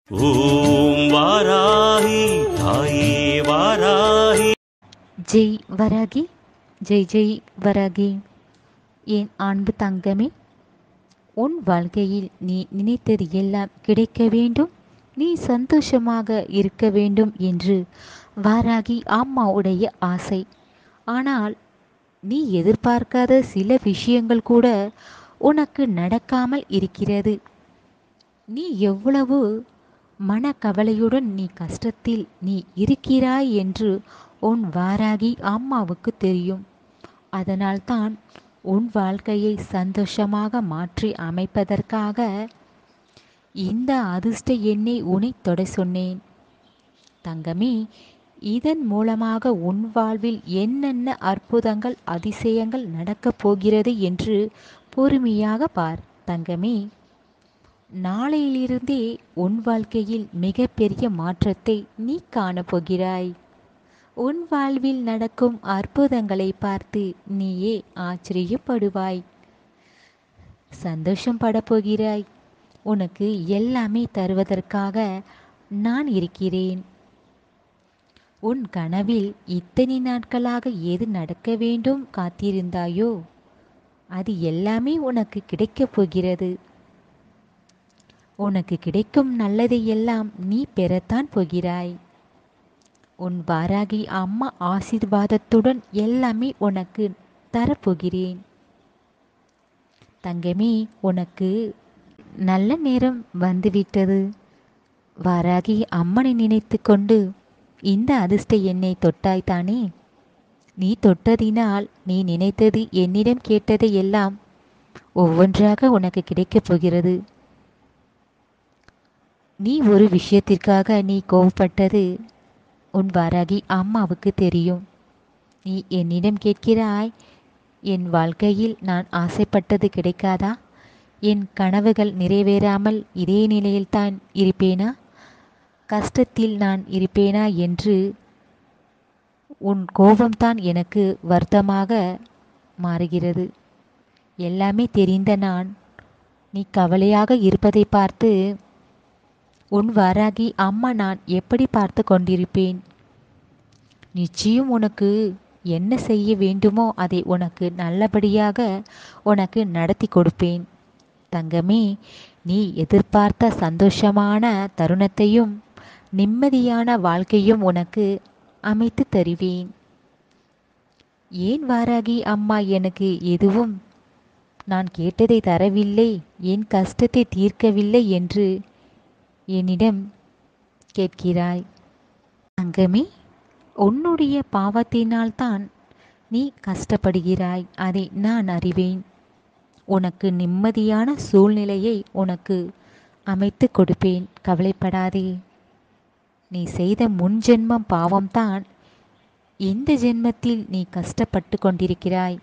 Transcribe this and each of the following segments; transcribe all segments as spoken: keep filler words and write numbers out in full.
ஓம் வாராகி தாயே வாராகி. ஜெய் வராகி, ஜெய் ஜெய் வராகி. என் அன்பு தங்கமே, உன் வாழ்க்கையில் நீ நினைத்தது எல்லாம் கிடைக்க வேண்டும், நீ சந்தோஷமாக இருக்க வேண்டும் என்று வாராகி அம்மாவுடைய ஆசை. ஆனால் நீ எதிர்பார்க்காத சில விஷயங்கள் கூட உனக்கு நடக்காமல் இருக்கிறது. நீ எவ்வளவு மனக்கவலையுடன் நீ கஷ்டத்தில் நீ இருக்கிறாய் என்று உன் வாராகி அம்மாவுக்கு தெரியும். அதனால்தான் உன் வாழ்க்கையை சந்தோஷமாக மாற்றி அமைப்பதற்காக இந்த அதிர்ஷ்ட எண்ணை உன்னை தொட சொன்னேன். தங்கமே, இதன் மூலமாக உன் வாழ்வில் என்னென்ன அற்புதங்கள் அதிசயங்கள் நடக்கப் போகிறது என்று பொறுமையாக பார். தங்கமே, நாளையிலிருந்தே உன் வாழ்க்கையில் மிகப்பெரிய மாற்றத்தை நீ காணப்போகிறாய். உன் வாழ்வில் நடக்கும் அற்புதங்களை பார்த்து நீயே ஆச்சரியப்படுவாய், சந்தோஷம் படப்போகிறாய். உனக்கு எல்லாமே தருவதற்காக நான் இருக்கிறேன். உன் கனவில் இத்தனை நாட்களாக எது நடக்க வேண்டும் காத்திருந்தாயோ அது எல்லாமே உனக்கு கிடைக்கப் போகிறது. உனக்கு கிடைக்கும் நல்லதை எல்லாம் நீ பெறத்தான் போகிறாய். உன் வாராகி அம்மா ஆசீர்வாதத்துடன் எல்லாமே உனக்கு தரப்போகிறேன். தங்கமே, உனக்கு நல்ல நேரம் வந்துவிட்டது. வாராகி அம்மனை நினைத்து கொண்டு இந்த அதிர்ஷ்ட எண்ணை தொட்டாய்தானே? நீ தொட்டதினால் நீ நினைத்தது, என்னிடம் கேட்டதை எல்லாம் ஒவ்வொன்றாக உனக்கு கிடைக்கப் போகிறது. நீ ஒரு விஷயத்திற்காக நீ கோவப்பட்டது உன் வாராகி அம்மாவுக்கு தெரியும். நீ என்னிடம் கேட்கிறாய், என் வாழ்க்கையில் நான் ஆசைப்பட்டது கிடைக்காதா? என் கனவுகள் நிறைவேறாமல் இதே நிலையில்தான் இருப்பேனா? கஷ்டத்தில் நான் இருப்பேனா என்று உன் கோபம்தான் எனக்கு வருத்தமாக மாறுகிறது. எல்லாமே தெரிந்த நான் நீ கவலையாக இருப்பதை பார்த்து உன் வாராகி அம்மா நான் எப்படி பார்த்து கொண்டிருப்பேன்? நிச்சயம் உனக்கு என்ன செய்ய வேண்டுமோ அதை உனக்கு நல்லபடியாக உனக்கு நடத்தி கொடுப்பேன். தங்கமே, நீ எதிர்பார்த்த சந்தோஷமான தருணத்தையும் நிம்மதியான வாழ்க்கையும் உனக்கு அமைத்து தருவேன். ஏன் வாராகி அம்மா எனக்கு எதுவும் நான் கேட்டதை தரவில்லை, என் கஷ்டத்தை தீர்க்கவில்லை என்று என்னிடம் கேட்கிறாய்? தங்கமே, உன்னுடைய பாவத்தினால்தான் நீ கஷ்டப்படுகிறாய், அதை நான் அறிவேன். உனக்கு நிம்மதியான சூழ்நிலையை உனக்கு அமைத்து கொடுப்பேன், கவலைப்படாதே. நீ செய்த முன் ஜென்மம் பாவம்தான் இந்த ஜென்மத்தில் நீ கஷ்டப்பட்டு கொண்டிருக்கிறாய்.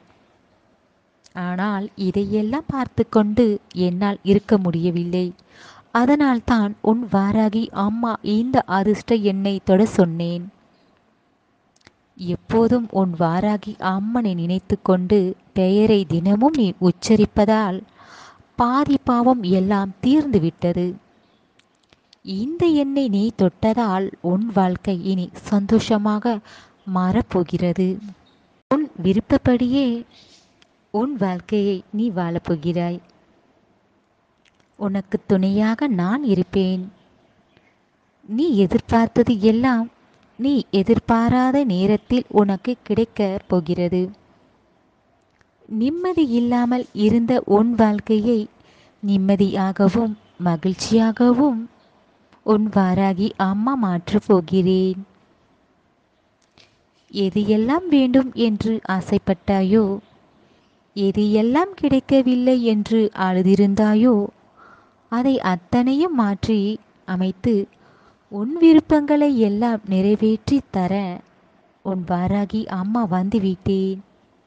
ஆனால் இதையெல்லாம் பார்த்து கொண்டு என்னால் இருக்க முடியவில்லை. அதனால்தான் உன் வாராகி அம்மா இந்த அதிர்ஷ்ட எண்ணை தொட சொன்னேன். எப்போதும் உன் வாராகி அம்மனை நினைத்து கொண்டு பெயரை தினமும் நீ உச்சரிப்பதால் பாதி பாவம் எல்லாம் தீர்ந்து விட்டது. இந்த எண்ணை நீ தொட்டதால் உன் வாழ்க்கை இனி சந்தோஷமாக மாறப்போகிறது. உன் விருப்பப்படியே உன் வாழ்க்கையை நீ வாழப்போகிறாய். உனக்கு துணையாக நான் இருப்பேன். நீ எதிர்பார்த்தது எல்லாம் நீ எதிர்பாராத நேரத்தில் உனக்கு கிடைக்க போகிறது. நிம்மதி இல்லாமல் இருந்த உன் வாழ்க்கையை நிம்மதியாகவும் மகிழ்ச்சியாகவும் உன் வாராகி அம்மா மாற்றப் போகிறேன். எது எல்லாம் வேண்டும் என்று ஆசைப்பட்டாயோ, எது எல்லாம் கிடைக்கவில்லை என்று அழுதிருந்தாயோ, அதை அத்தனையும் மாற்றி அமைத்து உன் விருப்பங்களை எல்லாம் நிறைவேற்றி தர உன் வாராகி அம்மா வந்துவிட்டேன்.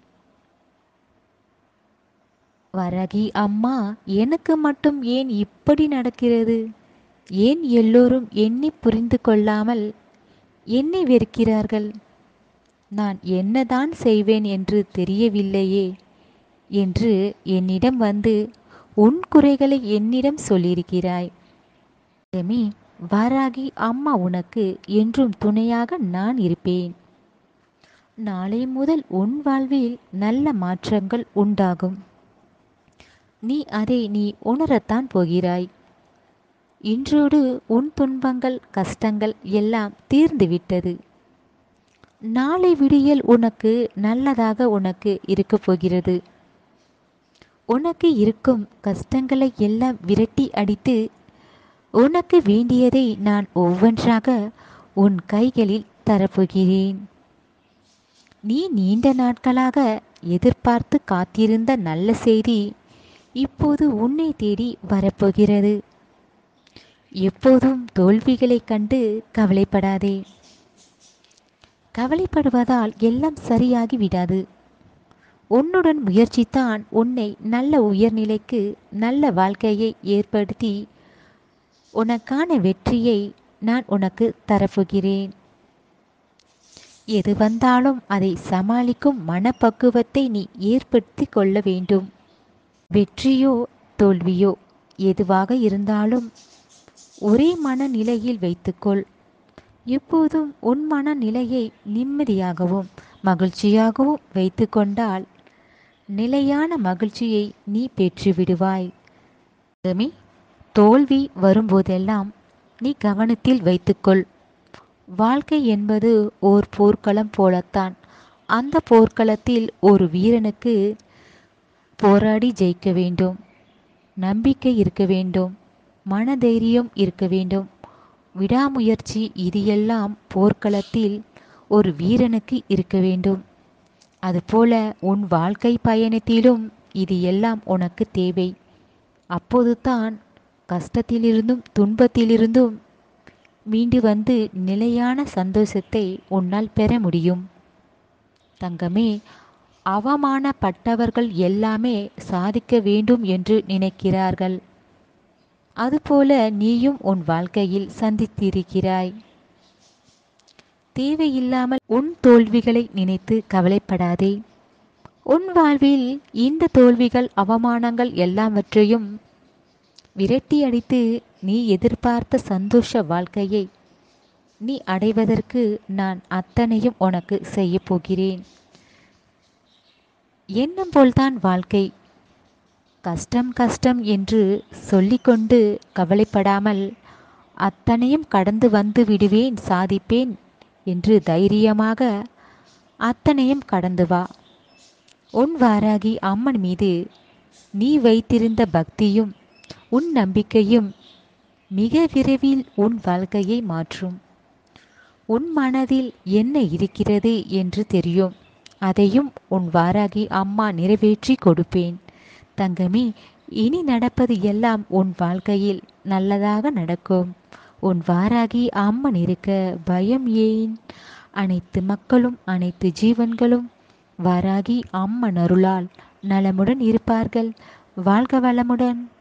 வாராகி அம்மா, எனக்கு மட்டும் ஏன் இப்படி நடக்கிறது? ஏன் எல்லோரும் என்னை புரிந்து கொள்ளாமல் என்னை வெறுக்கிறார்கள்? நான் என்னதான் செய்வேன் என்று தெரியவில்லையே என்று என்னிடம் வந்து உன் குறைகளை என்னிடம் சொல்லியிருக்கிறாய். வாராகி அம்மா உனக்கு என்றும் துணையாக நான் இருப்பேன். நாளை முதல் உன் வாழ்வில் நல்ல மாற்றங்கள் உண்டாகும். நீ அதை நீ உணரத்தான் போகிறாய். இன்றோடு உன் துன்பங்கள் கஷ்டங்கள் எல்லாம் தீர்ந்துவிட்டது. நாளை விடியல் உனக்கு நல்லதாக உனக்கு இருக்கப் போகிறது. உனக்கு இருக்கும் கஷ்டங்களை எல்லாம் விரட்டி அடித்து உனக்கு வேண்டியதை நான் ஒவ்வொன்றாக உன் கைகளில் தரப்போகிறேன். நீ நீண்ட நாட்களாக எதிர்பார்த்து காத்திருந்த நல்ல செய்தி இப்போது உன்னை தேடி வரப்போகிறது. எப்போதும் தோல்விகளைக் கண்டு கவலைப்படாதே. கவலைப்படுவதால் எல்லாம் சரியாகி விடாது. உன்னுடன் முயற்சித்தான் உன்னை நல்ல உயர்நிலைக்கு நல்ல வாழ்க்கையை ஏற்படுத்தி உனக்கான வெற்றியை நான் உனக்கு தரப்போகிறேன். எது வந்தாலும் அதை சமாளிக்கும் மனப்பக்குவத்தை நீ ஏற்படுத்தி கொள்ள வேண்டும். வெற்றியோ தோல்வியோ எதுவாக இருந்தாலும் ஒரே மனநிலையில் வைத்துக்கொள். எப்போதும் உன் மனநிலையை நிம்மதியாகவும் மகிழ்ச்சியாகவும் வைத்து கொண்டால் நிலையான மகிழ்ச்சியை நீ பெற்றுவிடுவாய். தோல்வி வரும்போதெல்லாம் நீ கவனத்தில் வைத்துக்கொள். வாழ்க்கை என்பது ஓர் போர்க்களம் போலத்தான். அந்த போர்க்களத்தில் ஒரு வீரனுக்கு போராடி ஜெயிக்க வேண்டும். நம்பிக்கை இருக்க வேண்டும். மனதைரியம் இருக்க வேண்டும். விடாமுயற்சி, இது எல்லாம் போர்க்களத்தில் ஒரு வீரனுக்கு இருக்க வேண்டும். அதுபோல உன் வாழ்க்கை பயணத்திலும் இது எல்லாம் உனக்கு தேவை. அப்போது தான் கஷ்டத்திலிருந்தும் துன்பத்திலிருந்தும் மீண்டு வந்து நிலையான சந்தோஷத்தை உன்னால் பெற முடியும். தங்கமே, அவமானப்பட்டவர்கள் எல்லாமே சாதிக்க வேண்டும் என்று நினைக்கிறார்கள். அதுபோல நீயும் உன் வாழ்க்கையில் சந்தித்திருக்கிறாய். தேவையில்லாமல் உன் தோல்விகளை நினைத்து கவலைப்படாதே. உன் வாழ்வில் இந்த தோல்விகள் அவமானங்கள் எல்லாவற்றையும் விரட்டி அடித்து நீ எதிர்பார்த்த சந்தோஷ வாழ்க்கையை நீ அடைவதற்கு நான் அத்தனையும் உனக்கு செய்ய போகிறேன். எண்ணம் போல்தான் வாழ்க்கை. கஷ்டம் கஷ்டம் என்று சொல்லிக்கொண்டு கவலைப்படாமல் அத்தனையும் கடந்து வந்து விடுவேன், சாதிப்பேன் என்று தைரியமாக அத்தனையும் கடந்து வா. உன் வாராகி அம்மன் மீது நீ வைத்திருந்த பக்தியும் உன் நம்பிக்கையும் மிக விரைவில் உன் வாழ்க்கையை மாற்றும். உன் மனதில் என்ன இருக்கிறது என்று தெரியும். அதையும் உன் வாராகி அம்மா நிறைவேற்றி கொடுப்பேன். தங்கமே, இனி நடப்பது எல்லாம் உன் வாழ்க்கையில் நல்லதாக நடக்கும். உன் வாராகி அம்மன் இருக்க பயம் ஏன்? அனைத்து மக்களும் அனைத்து ஜீவன்களும் வாராகி அம்மன் அருளால் நலமுடன் இருப்பார்கள். வாழ்க வளமுடன்.